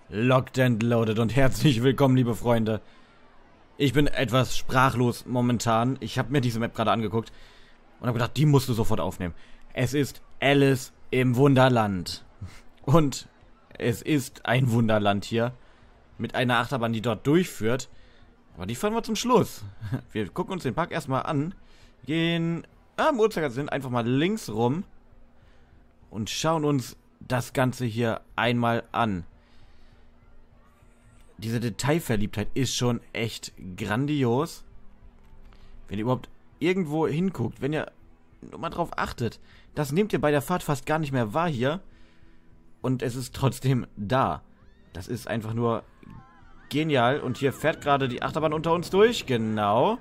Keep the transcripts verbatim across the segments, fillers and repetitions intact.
Locked and Loaded und herzlich willkommen, liebe Freunde. Ich bin etwas sprachlos momentan. Ich habe mir diese Map gerade angeguckt und habe gedacht, die musst du sofort aufnehmen. Es ist Alice im Wunderland. Und es ist ein Wunderland hier mit einer Achterbahn, die dort durchführt. Aber die fahren wir zum Schluss. Wir gucken uns den Park erstmal an, gehen am Uhrzeigersinn einfach mal links rum und schauen uns das Ganze hier einmal an. Diese Detailverliebtheit ist schon echt grandios. Wenn ihr überhaupt irgendwo hinguckt, wenn ihr nur mal drauf achtet, das nehmt ihr bei der Fahrt fast gar nicht mehr wahr hier. Und es ist trotzdem da. Das ist einfach nur genial. Und hier fährt gerade die Achterbahn unter uns durch. Genau.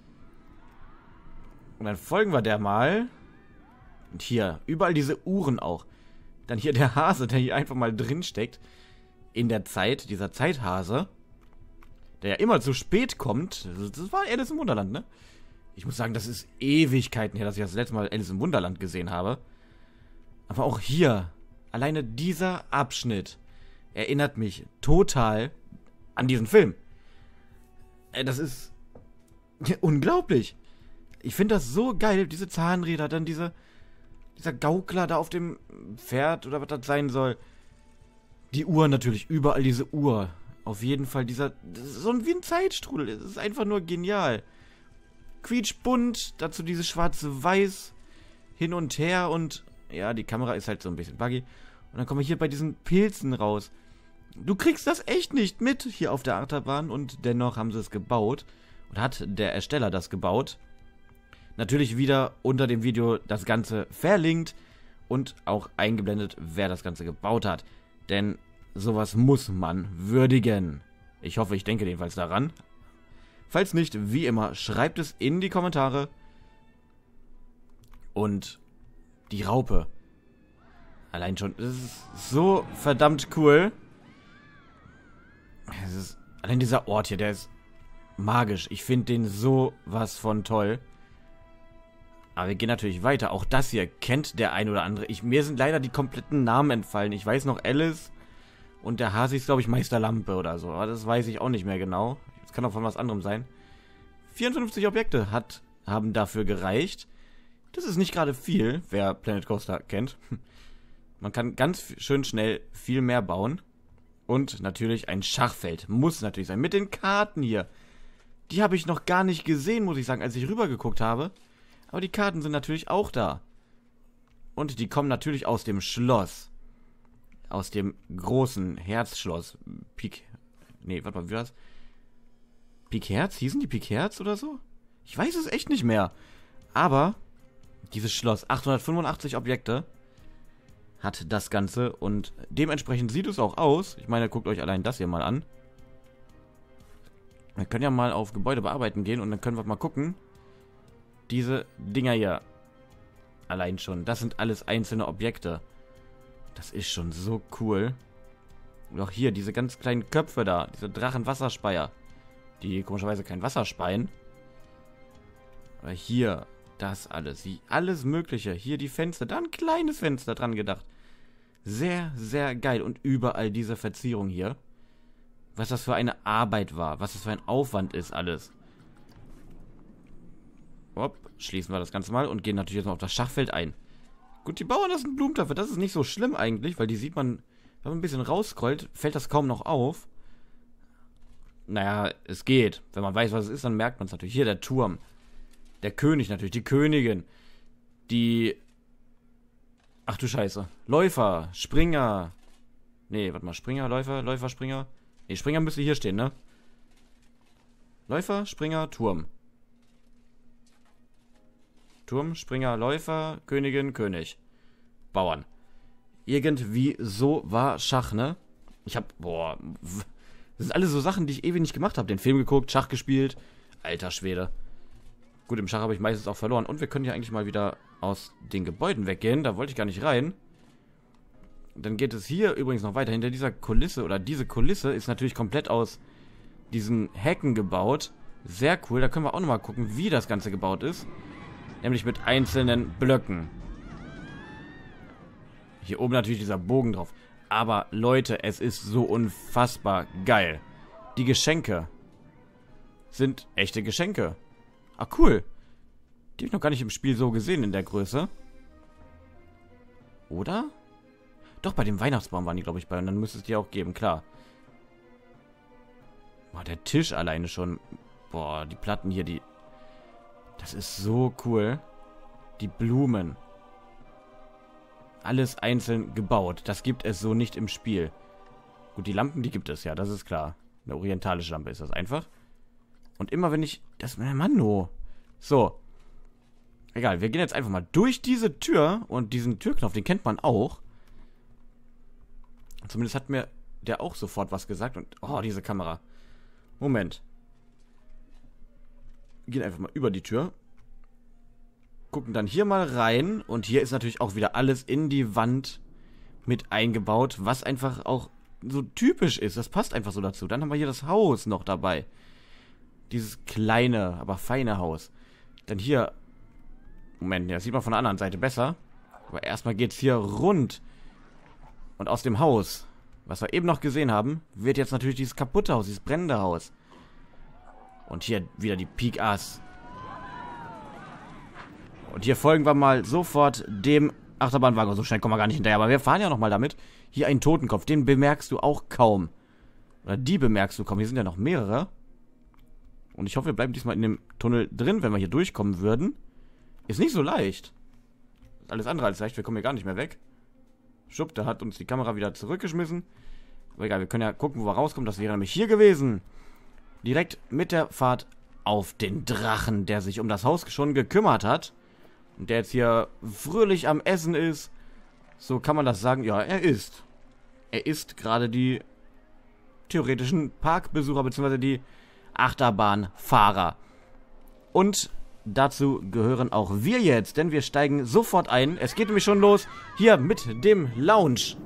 Und dann folgen wir der mal. Und hier, überall diese Uhren auch. Dann hier der Hase, der hier einfach mal drin steckt. In der Zeit, dieser Zeithase, der ja immer zu spät kommt. Das war Alice im Wunderland, ne? Ich muss sagen, das ist Ewigkeiten her, dass ich das letzte Mal Alice im Wunderland gesehen habe. Aber auch hier, alleine dieser Abschnitt erinnert mich total an diesen Film. Das ist unglaublich. Ich finde das so geil, diese Zahnräder, dann diese, dieser Gaukler da auf dem Pferd oder was das sein soll. Die Uhr natürlich, überall diese Uhr. Auf jeden Fall dieser, das ist so wie ein Zeitstrudel. Das ist einfach nur genial. Quietschbunt, dazu dieses schwarze-weiß hin und her und ja, die Kamera ist halt so ein bisschen buggy. Und dann kommen wir hier bei diesen Pilzen raus. Du kriegst das echt nicht mit hier auf der Achterbahn und dennoch haben sie es gebaut. Und hat der Ersteller das gebaut. Natürlich wieder unter dem Video das Ganze verlinkt und auch eingeblendet, wer das Ganze gebaut hat. Denn sowas muss man würdigen. Ich hoffe, ich denke jedenfalls daran. Falls nicht, wie immer, schreibt es in die Kommentare. Und die Raupe. Allein schon, das ist so verdammt cool. Es ist, allein dieser Ort hier, der ist magisch. Ich finde den so was von toll. Aber wir gehen natürlich weiter. Auch das hier kennt der ein oder andere. Ich, mir sind leider die kompletten Namen entfallen. Ich weiß noch Alice und der Hase ist, glaube ich, Meister Lampe oder so. Aber das weiß ich auch nicht mehr genau. Das kann auch von was anderem sein. vierundfünfzig Objekte hat, haben dafür gereicht. Das ist nicht gerade viel, wer Planet Coaster kennt. Man kann ganz schön schnell viel mehr bauen. Und natürlich ein Schachfeld. Muss natürlich sein. Mit den Karten hier. Die habe ich noch gar nicht gesehen, muss ich sagen, als ich rübergeguckt habe. Aber die Karten sind natürlich auch da. Und die kommen natürlich aus dem Schloss. Aus dem großen Herzschloss. Pik. Nee, warte mal, wie war das? Pikherz? Hießen die Pikherz oder so? Ich weiß es echt nicht mehr. Aber dieses Schloss, achthundertfünfundachtzig Objekte, hat das Ganze. Und dementsprechend sieht es auch aus. Ich meine, guckt euch allein das hier mal an. Wir können ja mal auf Gebäude bearbeiten gehen und dann können wir mal gucken. Diese Dinger hier. Allein schon. Das sind alles einzelne Objekte. Das ist schon so cool. Und auch hier, diese ganz kleinen Köpfe da. Diese Drachenwasserspeier. Die komischerweise kein Wasser speien. Aber hier, das alles. Alles Mögliche. Hier die Fenster. Da ein kleines Fenster dran gedacht. Sehr, sehr geil. Und überall diese Verzierung hier. Was das für eine Arbeit war. Was das für ein Aufwand ist alles. Hopp, schließen wir das Ganze mal und gehen natürlich jetzt mal auf das Schachfeld ein. Gut, die Bauern, das sind Blumentöpfe. Das ist nicht so schlimm eigentlich, weil die sieht man, wenn man ein bisschen rausscrollt, fällt das kaum noch auf. Naja, es geht. Wenn man weiß, was es ist, dann merkt man es natürlich. Hier der Turm. Der König natürlich, die Königin. Die... Ach du Scheiße. Läufer, Springer. Nee, warte mal, Springer, Läufer, Läufer, Springer. Nee, Springer müsste hier stehen, ne? Läufer, Springer, Turm. Turm, Springer, Läufer, Königin, König. Bauern. Irgendwie so war Schach, ne? Ich hab, boah, das sind alles so Sachen, die ich ewig nicht gemacht habe. Den Film geguckt, Schach gespielt. Alter Schwede. Gut, im Schach habe ich meistens auch verloren. Und wir können hier eigentlich mal wieder aus den Gebäuden weggehen. Da wollte ich gar nicht rein. Dann geht es hier übrigens noch weiter. Hinter dieser Kulisse, oder diese Kulisse ist natürlich komplett aus diesen Hecken gebaut. Sehr cool. Da können wir auch nochmal gucken, wie das Ganze gebaut ist. Nämlich mit einzelnen Blöcken. Hier oben natürlich dieser Bogen drauf. Aber Leute, es ist so unfassbar geil. Die Geschenke sind echte Geschenke. Ah, cool. Die habe ich noch gar nicht im Spiel so gesehen in der Größe. Oder? Doch, bei dem Weihnachtsbaum waren die, glaube ich, bei. Und dann müsste es die auch geben, klar. Boah, der Tisch alleine schon. Boah, die Platten hier, die... Das ist so cool. Die Blumen. Alles einzeln gebaut. Das gibt es so nicht im Spiel. Gut, die Lampen, die gibt es ja, das ist klar. Eine orientalische Lampe ist das einfach. Und immer wenn ich... Das ist mein Manno. So. Egal, wir gehen jetzt einfach mal durch diese Tür. Und diesen Türknopf, den kennt man auch. Zumindest hat mir der auch sofort was gesagt. Und, oh, diese Kamera. Moment. Gehen einfach mal über die Tür. Gucken dann hier mal rein. Und hier ist natürlich auch wieder alles in die Wand mit eingebaut. Was einfach auch so typisch ist. Das passt einfach so dazu. Dann haben wir hier das Haus noch dabei. Dieses kleine, aber feine Haus. Dann hier... Moment, das sieht man von der anderen Seite besser. Aber erstmal geht es hier rund. Und aus dem Haus, was wir eben noch gesehen haben, wird jetzt natürlich dieses kaputte Haus, dieses brennende Haus. Und hier wieder die Pik Ass. Und hier folgen wir mal sofort dem Achterbahnwagen. So schnell kommen wir gar nicht hinterher, aber wir fahren ja nochmal damit. Hier ein Totenkopf, den bemerkst du auch kaum. Oder die bemerkst du kaum. Hier sind ja noch mehrere. Und ich hoffe, wir bleiben diesmal in dem Tunnel drin, wenn wir hier durchkommen würden. Ist nicht so leicht. Ist alles andere als leicht, wir kommen hier gar nicht mehr weg. Schupp, da hat uns die Kamera wieder zurückgeschmissen. Aber egal, wir können ja gucken, wo wir rauskommen. Das wäre nämlich hier gewesen. Direkt mit der Fahrt auf den Drachen, der sich um das Haus schon gekümmert hat. Und der jetzt hier fröhlich am Essen ist. So kann man das sagen. Ja, er ist. Er ist gerade die theoretischen Parkbesucher, beziehungsweise die Achterbahnfahrer. Und dazu gehören auch wir jetzt, denn wir steigen sofort ein. Es geht nämlich schon los hier mit dem Lounge.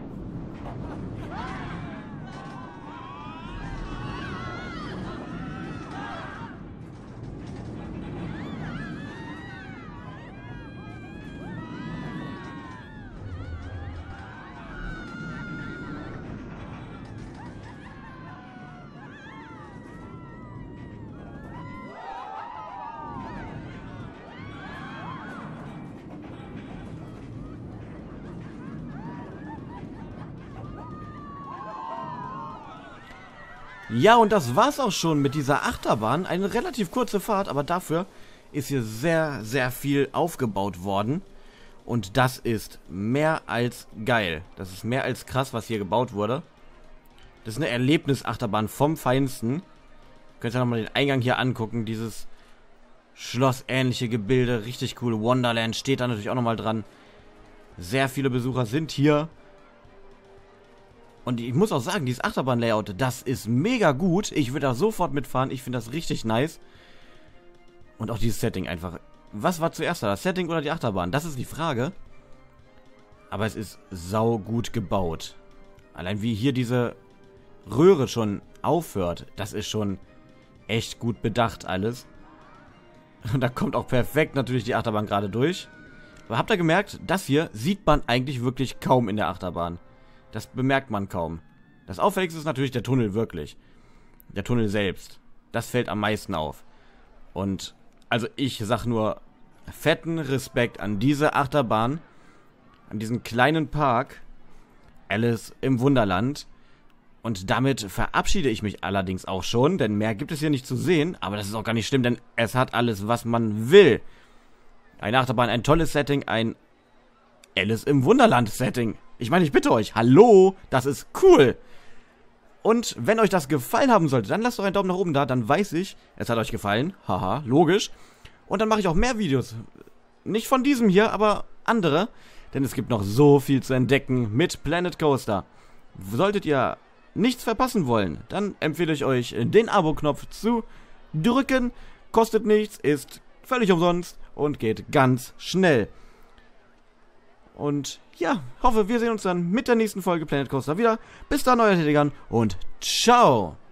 Ja, und das war's auch schon mit dieser Achterbahn. Eine relativ kurze Fahrt, aber dafür ist hier sehr, sehr viel aufgebaut worden. Und das ist mehr als geil. Das ist mehr als krass, was hier gebaut wurde. Das ist eine Erlebnisachterbahn vom Feinsten. Ihr könnt ja nochmal den Eingang hier angucken. Dieses schlossähnliche Gebilde. Richtig cool. Wonderland steht da natürlich auch nochmal dran. Sehr viele Besucher sind hier. Und ich muss auch sagen, dieses Achterbahn-Layout, das ist mega gut. Ich würde da sofort mitfahren. Ich finde das richtig nice. Und auch dieses Setting einfach. Was war zuerst da? Das Setting oder die Achterbahn? Das ist die Frage. Aber es ist sau gut gebaut. Allein wie hier diese Röhre schon aufhört, das ist schon echt gut bedacht alles. Und da kommt auch perfekt natürlich die Achterbahn gerade durch. Aber habt ihr gemerkt, das hier sieht man eigentlich wirklich kaum in der Achterbahn. Das bemerkt man kaum. Das Auffälligste ist natürlich der Tunnel, wirklich. Der Tunnel selbst. Das fällt am meisten auf. Und, also ich sag nur, fetten Respekt an diese Achterbahn. An diesen kleinen Park. Alice im Wunderland. Und damit verabschiede ich mich allerdings auch schon, denn mehr gibt es hier nicht zu sehen. Aber das ist auch gar nicht schlimm, denn es hat alles, was man will. Eine Achterbahn, ein tolles Setting, ein Alice im Wunderland Setting. Ich meine, ich bitte euch, hallo, das ist cool. Und wenn euch das gefallen haben sollte, dann lasst doch einen Daumen nach oben da, dann weiß ich, es hat euch gefallen. Haha, logisch. Und dann mache ich auch mehr Videos. Nicht von diesem hier, aber andere. Denn es gibt noch so viel zu entdecken mit Planet Coaster. Solltet ihr nichts verpassen wollen, dann empfehle ich euch, den Abo-Knopf zu drücken. Kostet nichts, ist völlig umsonst und geht ganz schnell. Und ja, hoffe, wir sehen uns dann mit der nächsten Folge Planet Coaster wieder. Bis dann, euer Telegram und ciao!